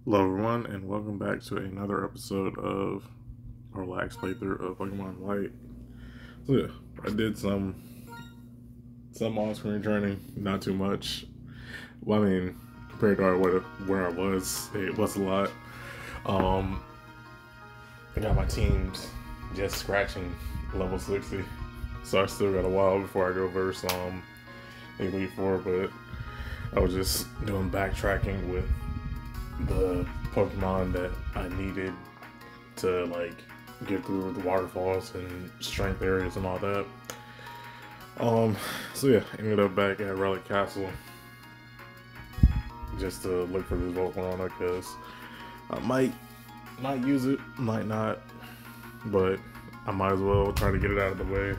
Hello everyone, and welcome back to another episode of our last playthrough of Pokemon White. So yeah, I did some on-screen training, not too much. Well, I mean, compared to where I was, it was a lot. I got my teams just scratching level 60, so I still got a while before I go versus Elite Four. But I was just doing backtracking with the Pokemon that I needed to like get through the waterfalls and strength areas and all that. So yeah, ended up back at Relic Castle just to look for this Volcarona because I might use it, might not, but I might as well try to get it out of the way.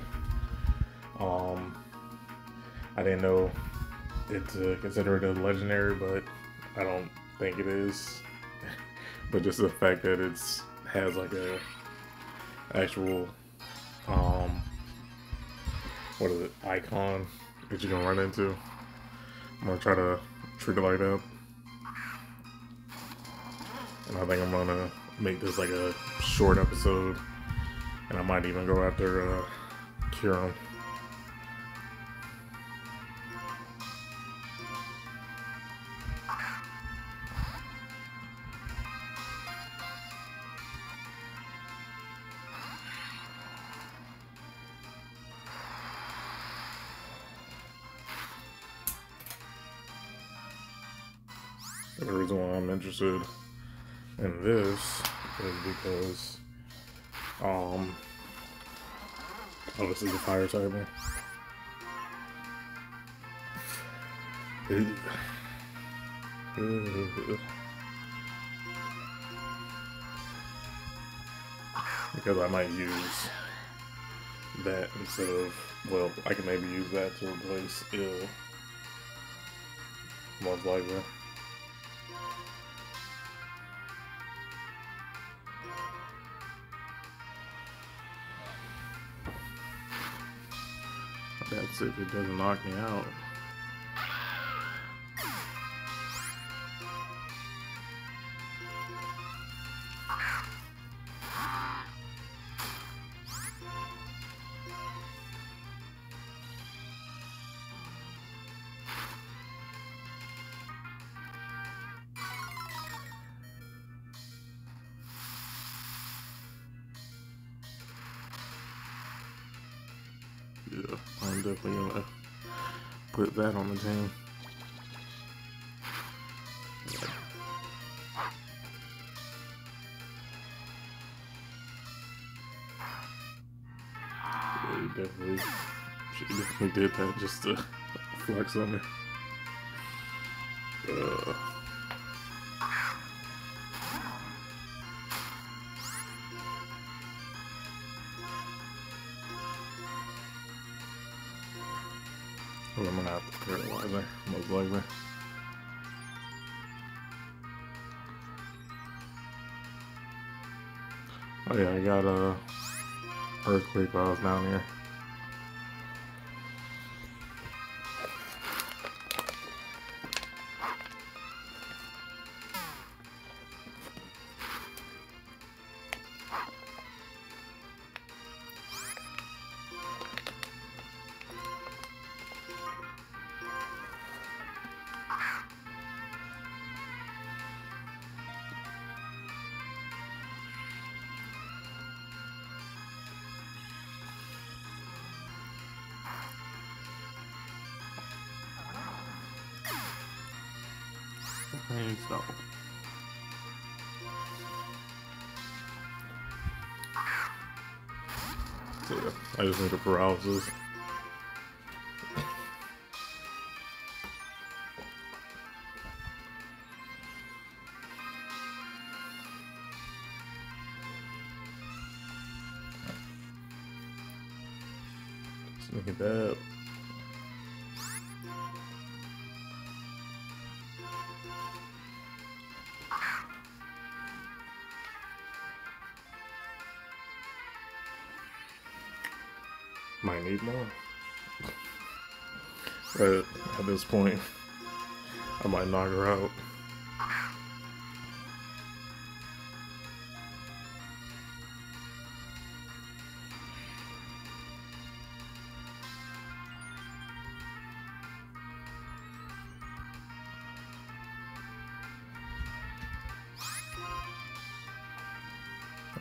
I didn't know it to consider it a legendary, but I don't think it is. But just the fact that it's has like a actual what is it, icon that you can run into. I'm gonna try to treat it like that. And I think I'm gonna make this like a short episode, and I might even go after Kieran. The reason why I'm interested in this is because oh, this is a fire typer. Because I might use that instead of, well, I can maybe use that to replace ill, most likely. That's if it doesn't knock me out. Yeah, I'm definitely gonna put that on the team. Yeah, she definitely did that just to flex on me. I'm gonna have to paralyze her, most likely. Oh yeah, I got a earthquake while I was down here. Pain stop. So yeah, I just need a paralysis. Just look at that. Might need more. But at this point, I might knock her out.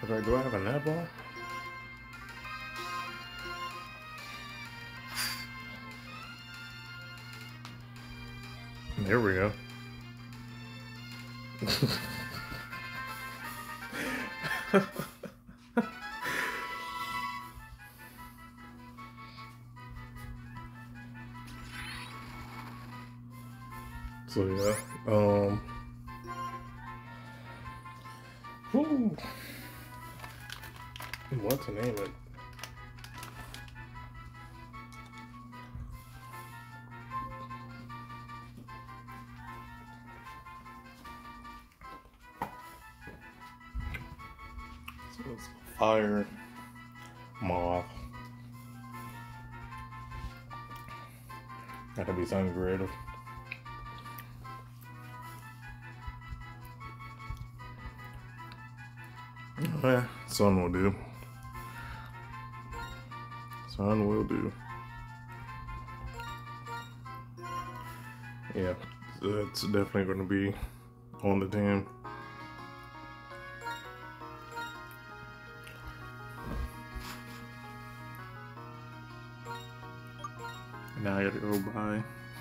Okay, do I have a netball? There we go. So yeah, whew. What to name it? So it's fire, moth. Gotta be something creative. Yeah, sun will do. Sun will do. Yeah, it's definitely going to be on the team. Now I gotta go buy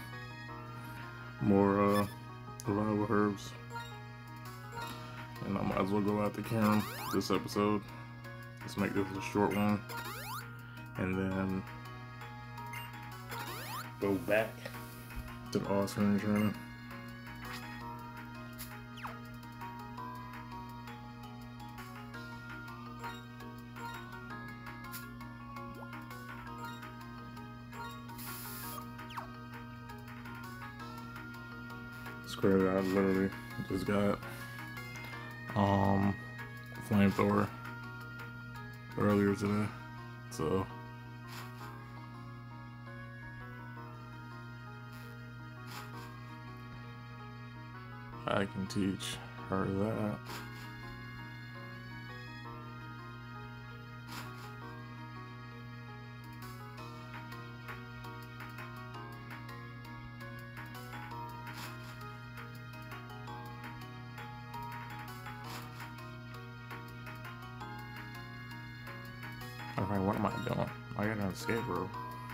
more revival herbs. And I might as well go out to Karen this episode. Let's make this a short one. And then go back to the All-Star training. Screwed out, literally just got flamethrower earlier today, so I can teach her that. Okay, what am I doing? I got an escape rope.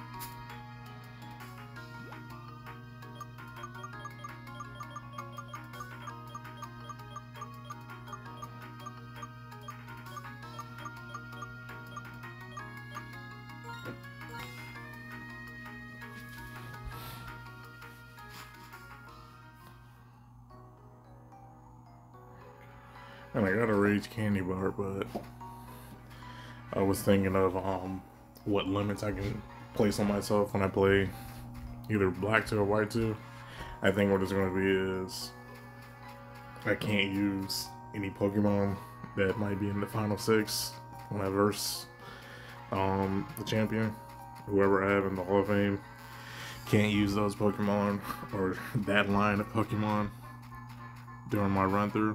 And I got a Rage Candy Bar, but I was thinking of what limits I can place on myself when I play either Black 2 or White 2. I think what it's going to be is I can't use any Pokemon that might be in the final 6 when I verse the champion, whoever I have in the Hall of Fame. Can't use those Pokemon or that line of Pokemon during my run through,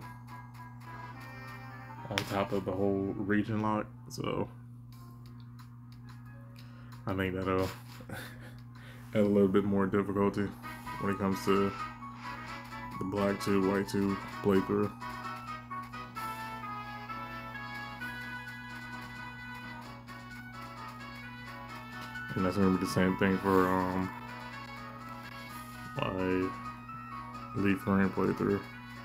on top of the whole region lock. So I think that'll add a little bit more difficulty when it comes to the Black 2, White 2 playthrough. And that's gonna be the same thing for my Leaf Green playthrough.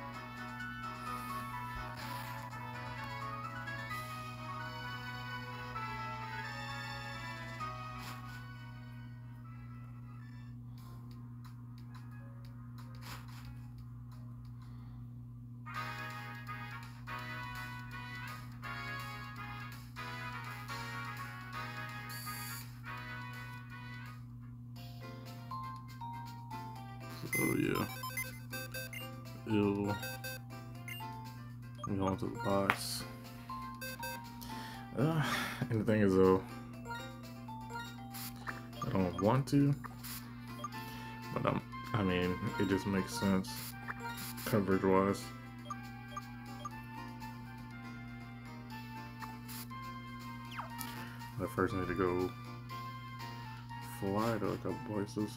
So yeah, it'll go into the box. And the thing is though, I don't want to, but I mean, it just makes sense coverage wise. I first need to go fly to a couple places.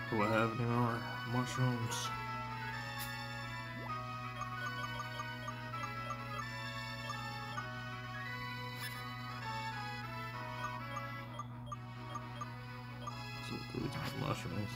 Do I have any more mushrooms? So 3 times mushrooms.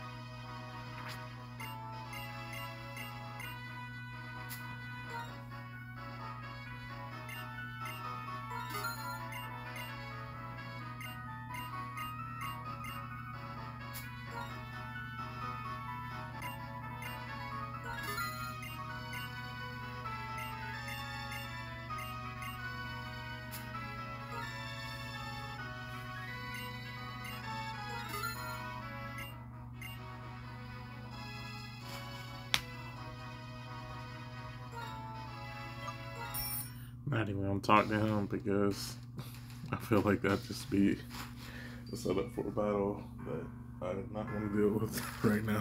Not even gonna talk to him because I feel like that just be a setup for a battle that I'm not gonna deal with right now.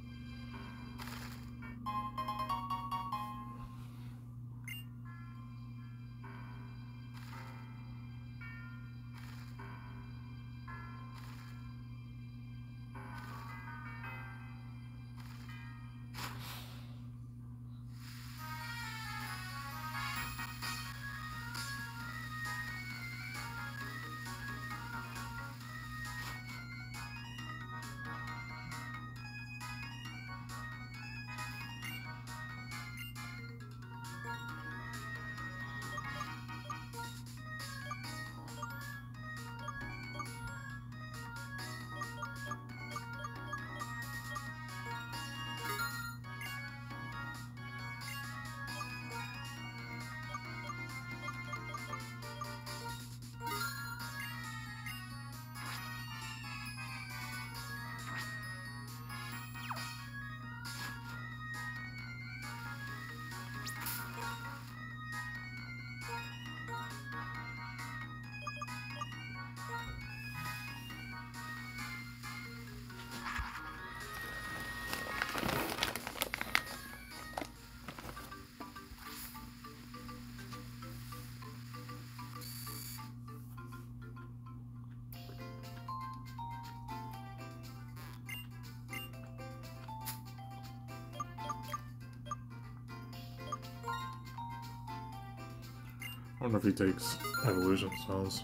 I wonder if he takes evolution stones.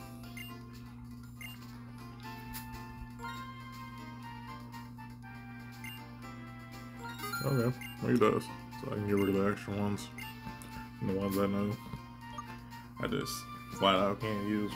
Okay, well, he does. So I can get rid of the extra ones. And the ones I know I just flat out can't use.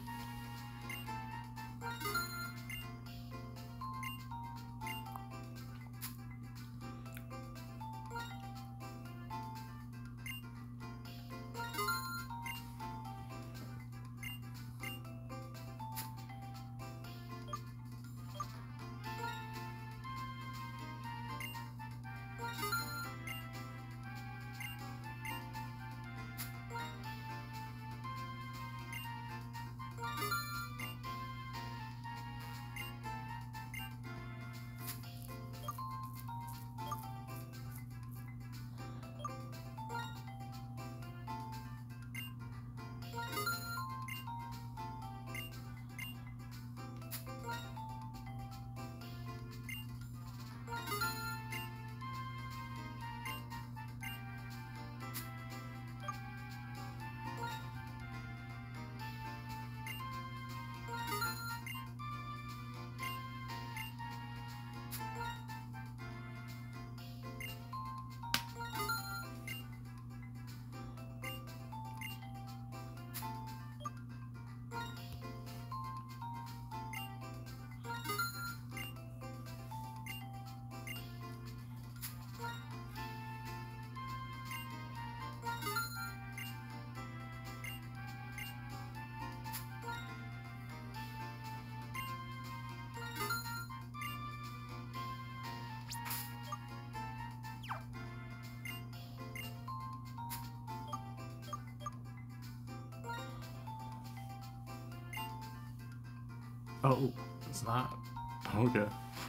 Oh, it's not. Okay.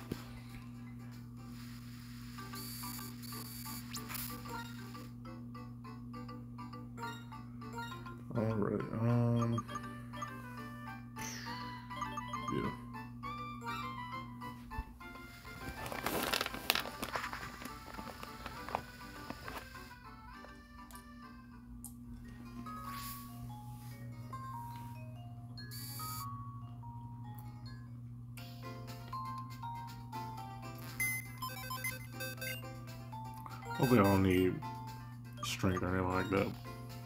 Alright, yeah. Hopefully I don't need strength or anything like that.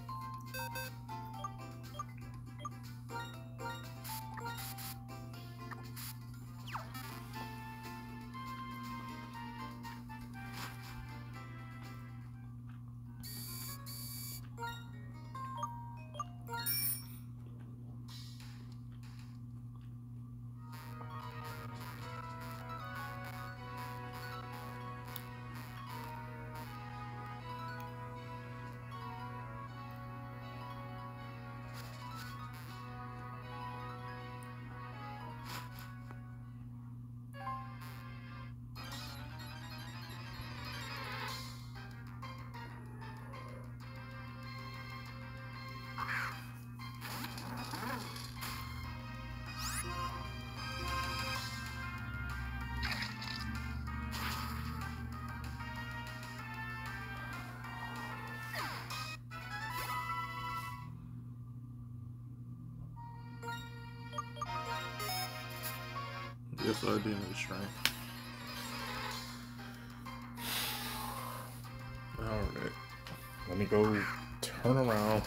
Yes, I do need strength. Alright. Let me go turn around.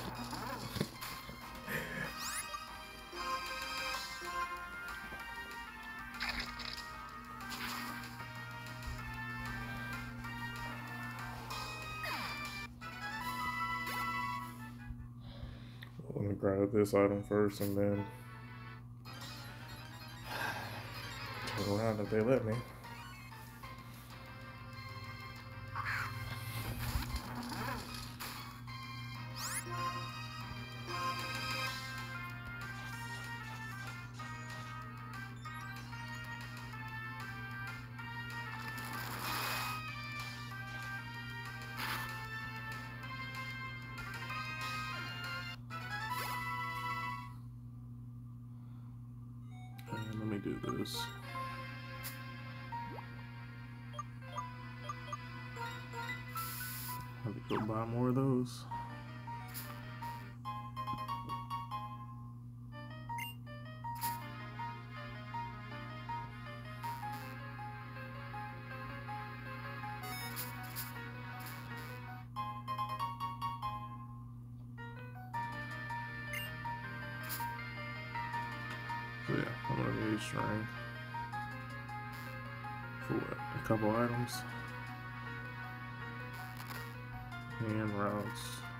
Let me grab this item first and then turn around if they let me. And let me do this. Have to go buy more of those. So yeah, I'm gonna need strength for what? A couple items and routes.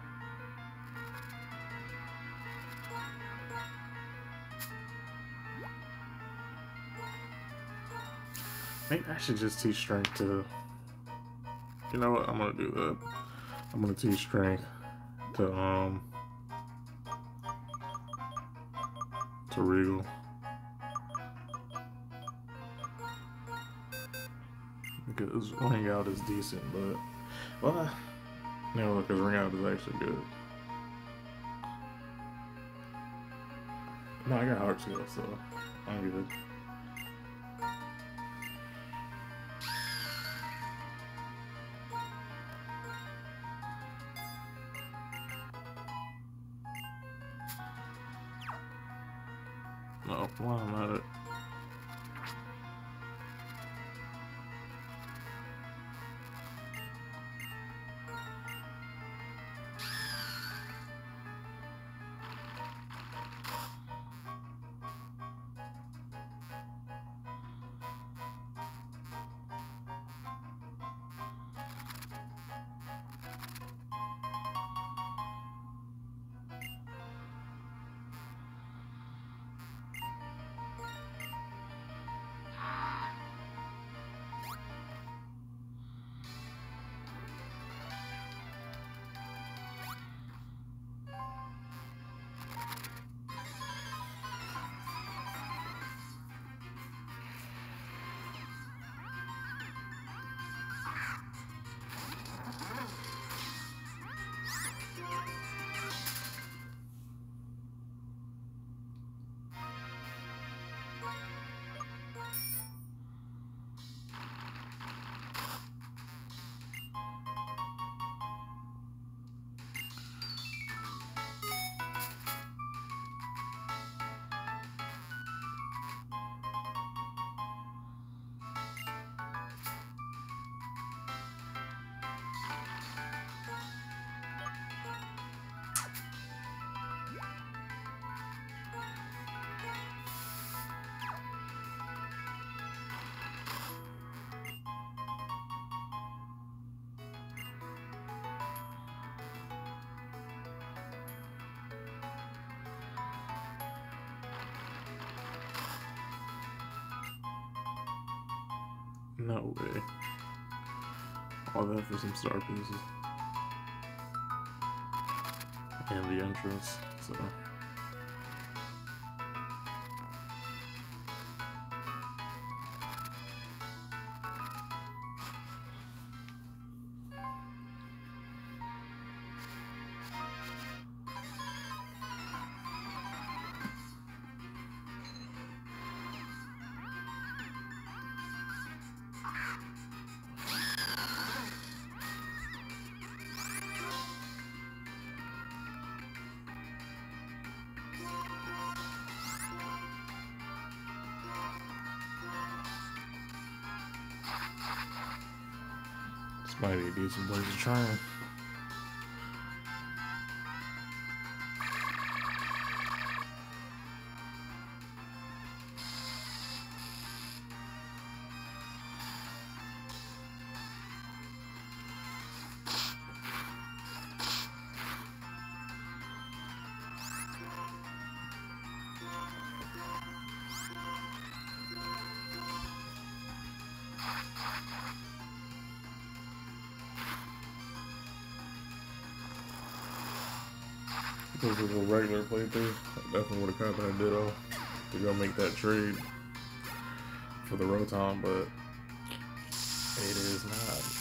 Maybe I should just teach strength to. You know what? I'm gonna do that. I'm gonna teach strength to Regal. Because ring out is decent, but well, no, because ring out is actually good. No, I got heart skill, so I'm good. No, why am I at it? No way. All that for some star pieces. And the entrance, so. This might be a decent place to try. This was a regular playthrough. I definitely would have cut that ditto to go make that trade for the Rotom, but it is not.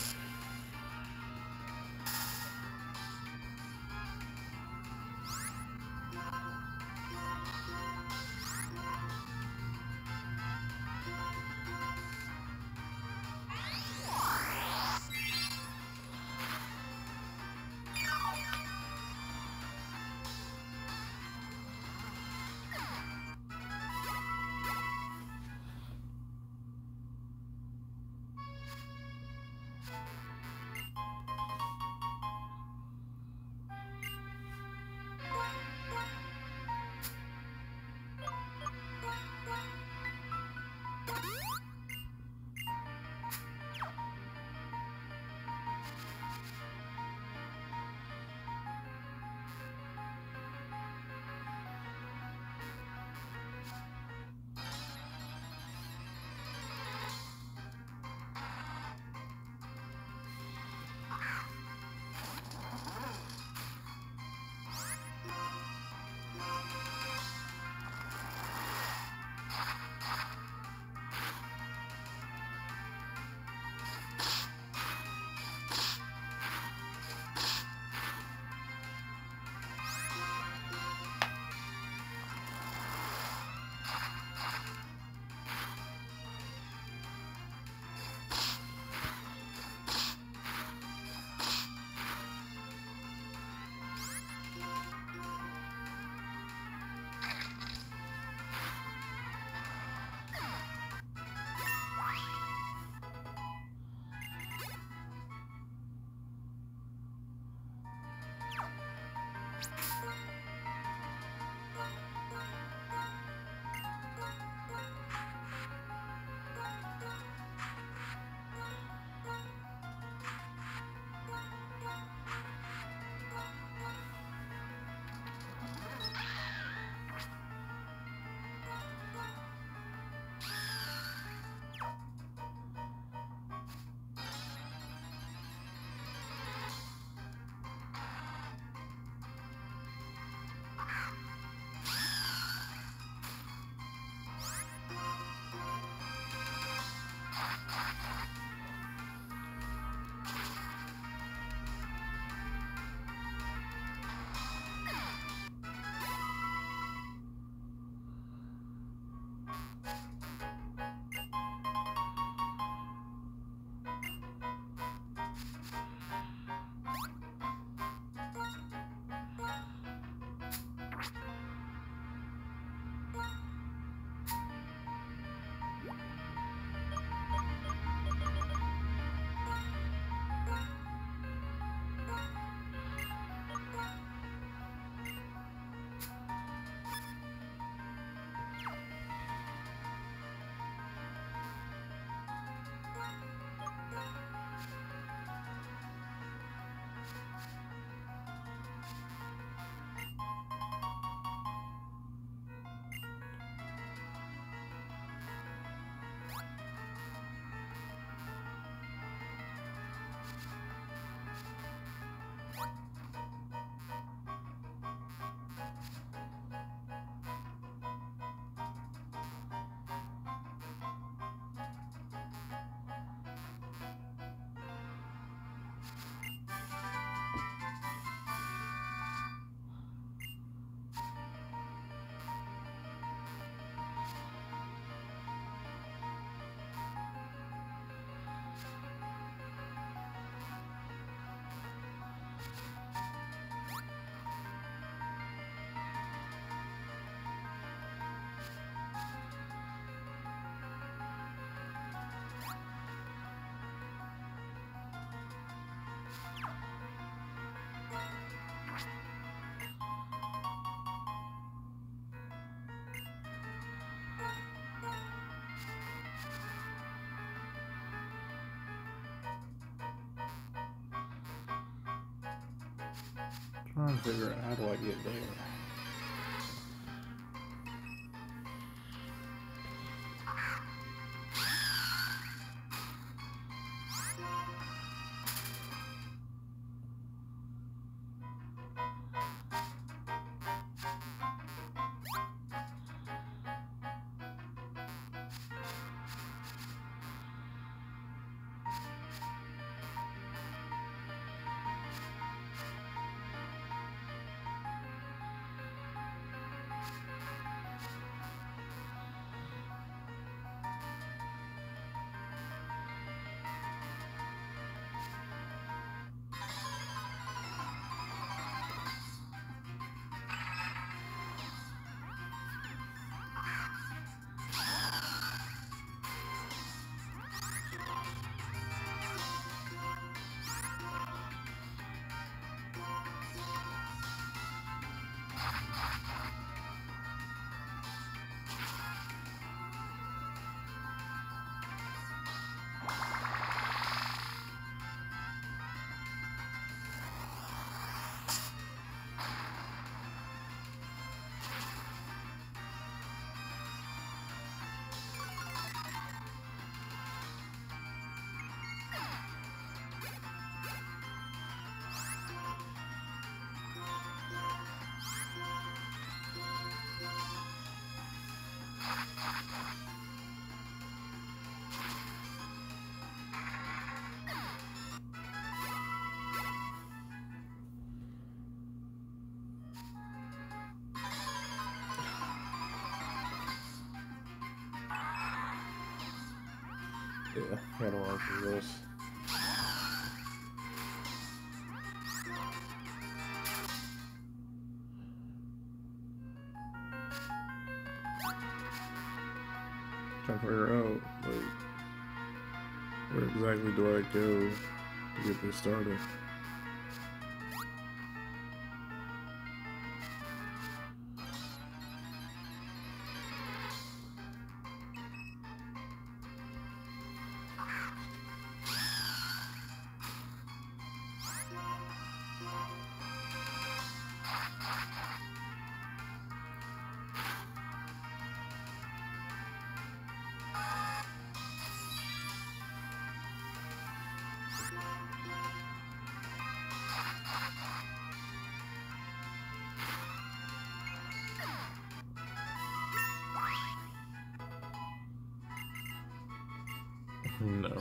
Trying to figure out how do I get there. Yeah, I don't want to do this. Trying to figure out, like, where exactly do I go to get this started? No.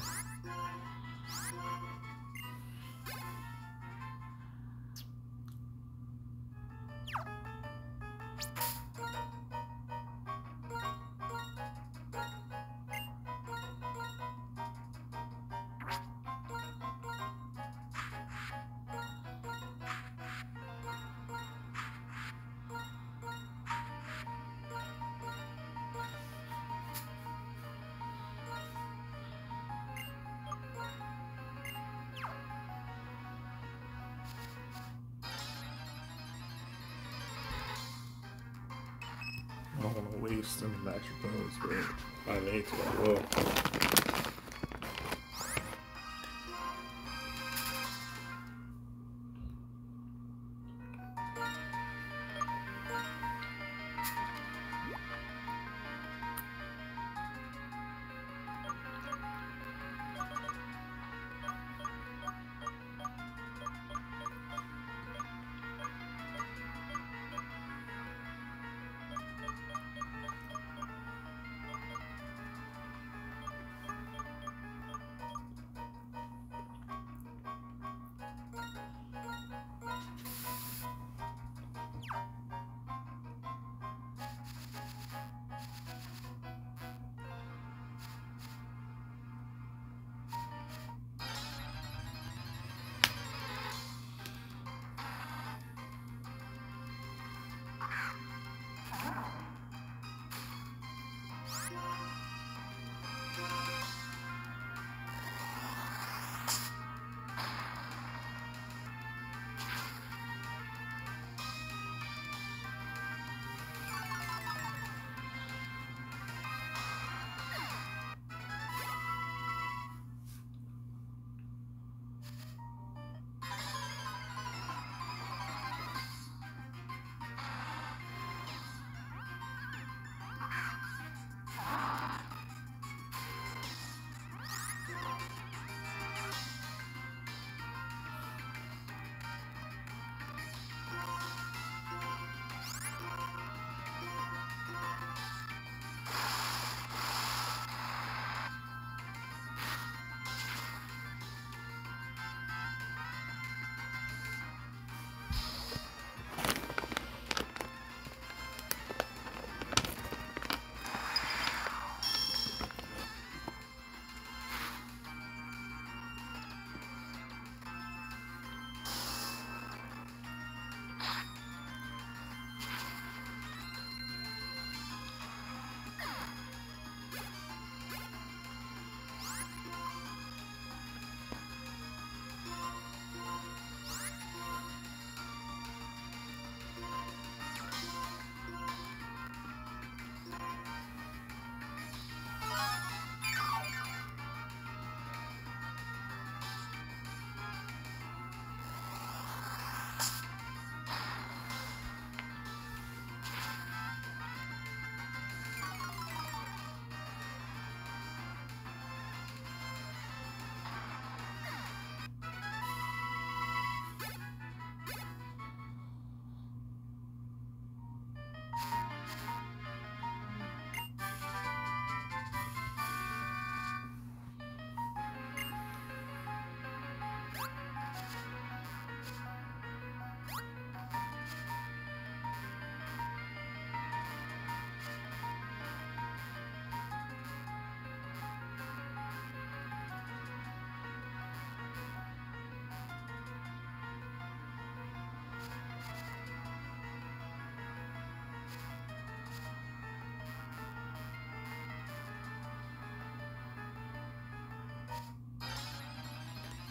I don't want to waste any magic bones, but I need to, I will.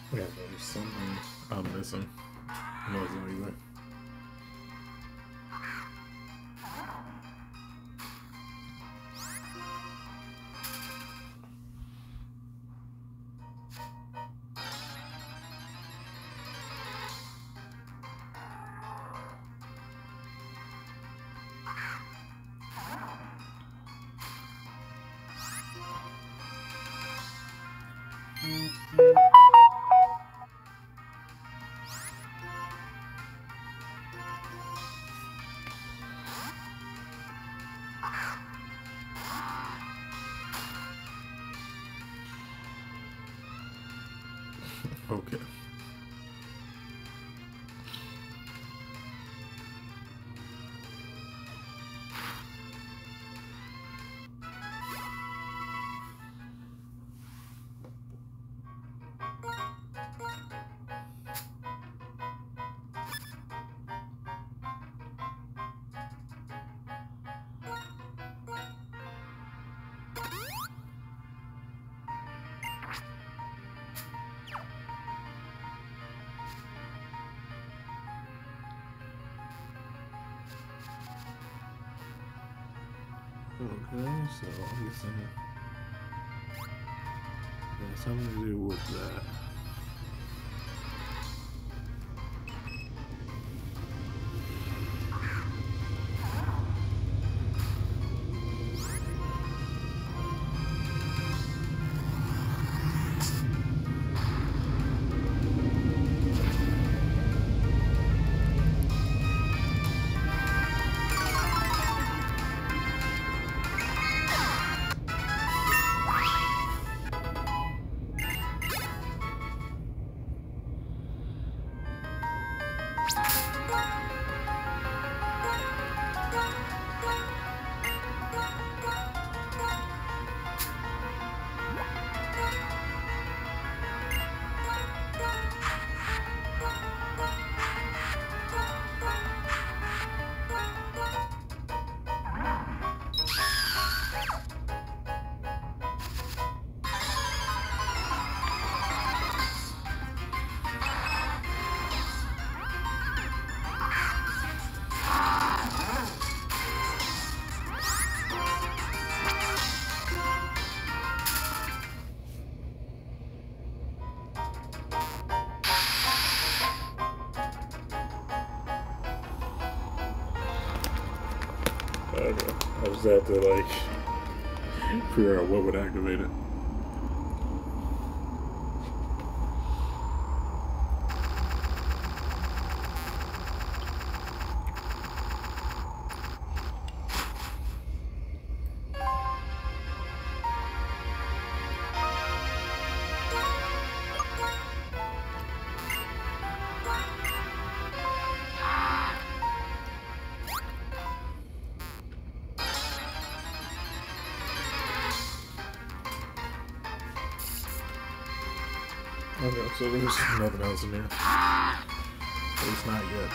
Yeah, there's something I'm missing. No, it's not either. Okay. Okay, so I'm guessing it has something to do with that. Okay. I just have to like figure out what would activate it. Okay, so there's nothing else in there. At least not yet.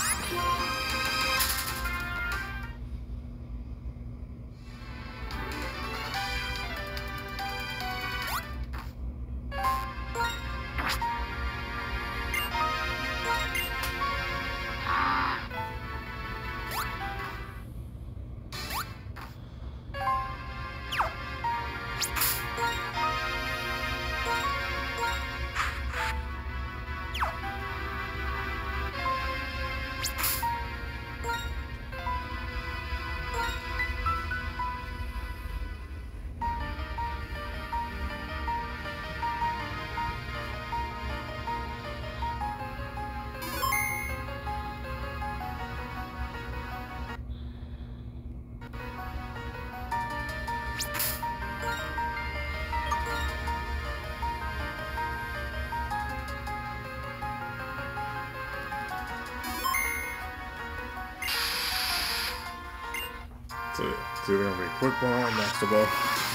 So it's either gonna be quick ball or master ball.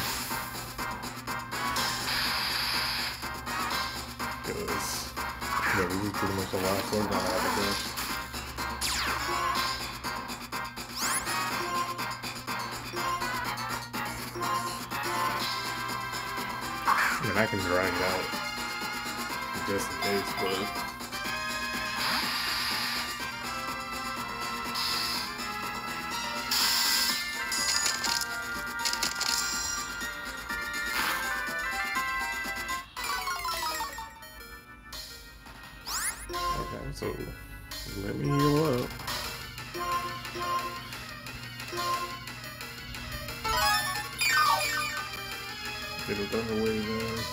Because yeah, this is pretty much the last one that I have to finish. And I can grind out just in case, but. Okay, so let me heal up. Get a thunder wave in.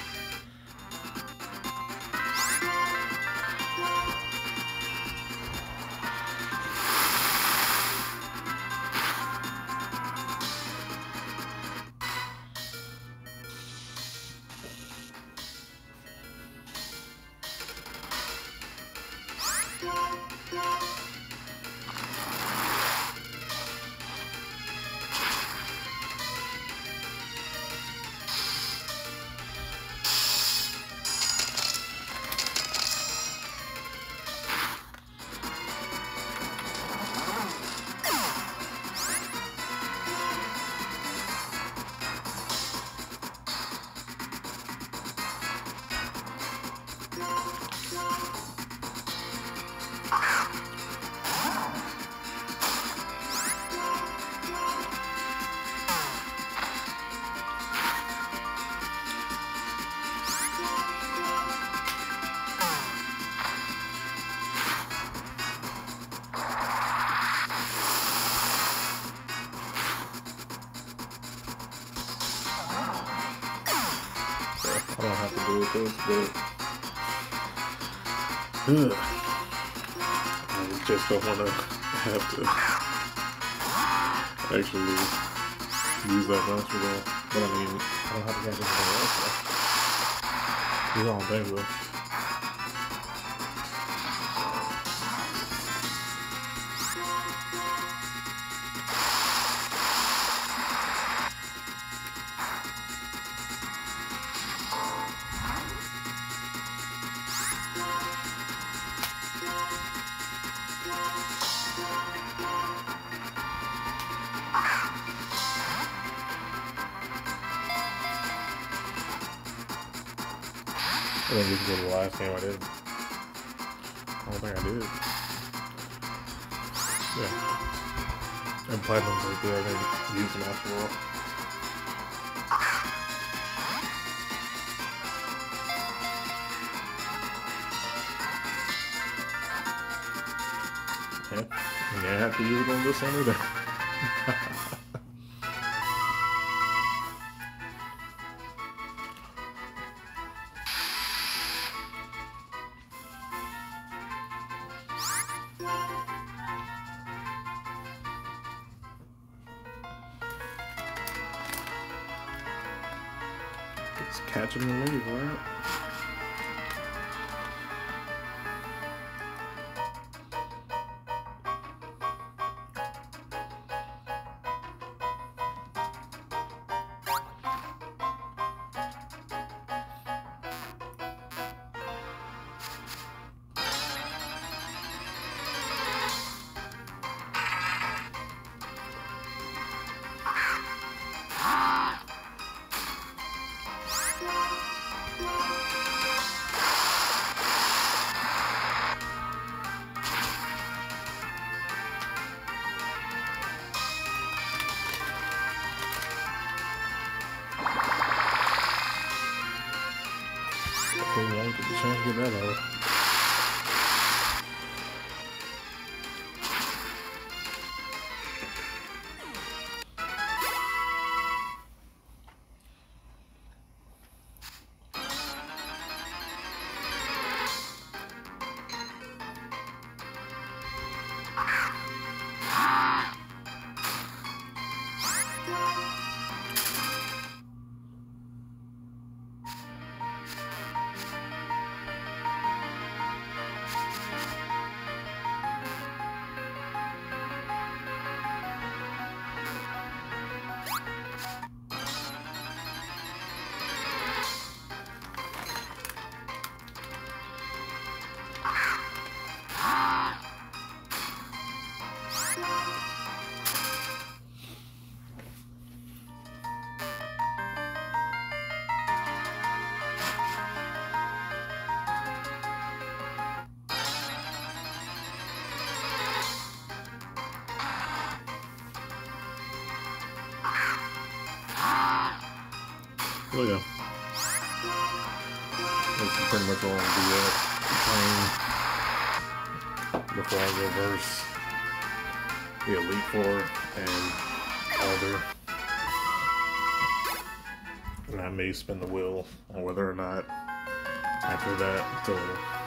I don't have to do with this, but I just don't want to have to actually use that monster ball. But I mean, I don't have to catch anything else. He's on Bangle. I think we can go to the last game I did. I don't think I did. Yeah. And Platinum's right there. I think use them after all. Yeah. And you have to use it on this one either. Just catch him and leave, right? Okay, well, get the chance to get that out. Oh yeah. This is pretty much all the train before I go verse the Elite Four and Elder. And I may spin the wheel on whether or not after that to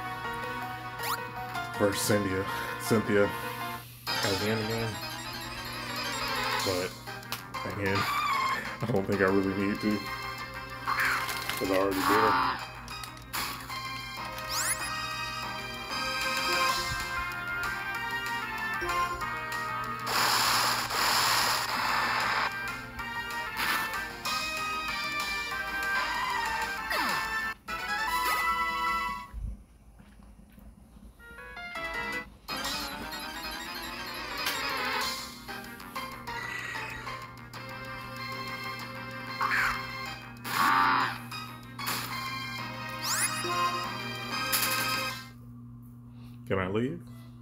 verse Cynthia at the end game. But again, I don't think I really need to, because I already did. Can I leave?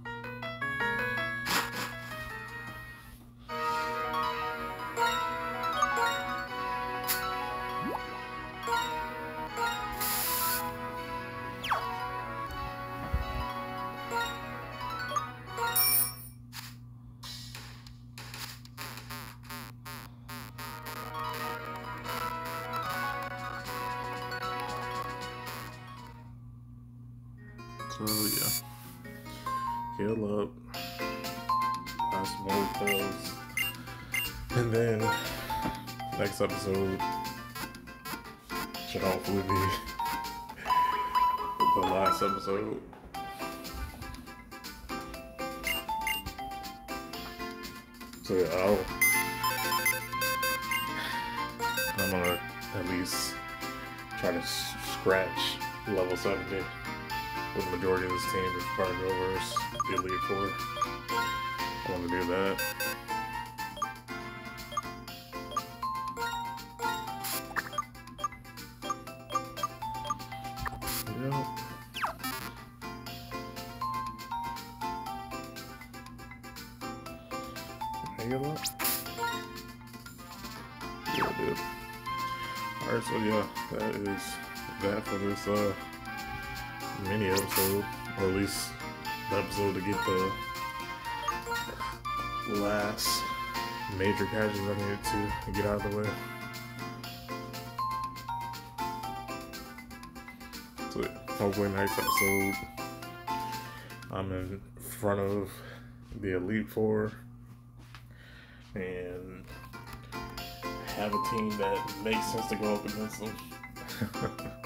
So yeah. Heal up, buy some more pills, and then next episode should hopefully be the last episode. So yeah, I'm gonna at least try to scratch level 70 with the majority of this team before I go versus the Elite Four. I want to do that. Yep. Heal up. Yeah, dude. Alright, so yeah, that is that for this mini episode, or at least the episode to get the last major catches I needed to get out of the way. So yeah, hopefully next episode I'm in front of the Elite Four and have a team that makes sense to go up against them.